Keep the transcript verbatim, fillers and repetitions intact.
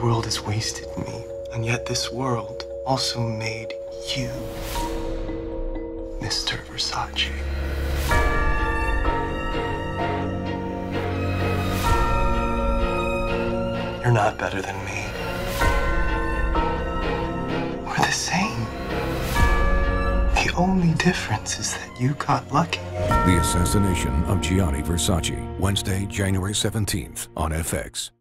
world has wasted me, and yet this world also made you, Mister Versace. You're not better than me. We're the same. The only difference is that you got lucky. The Assassination of Gianni Versace, Wednesday, January seventeenth on F X.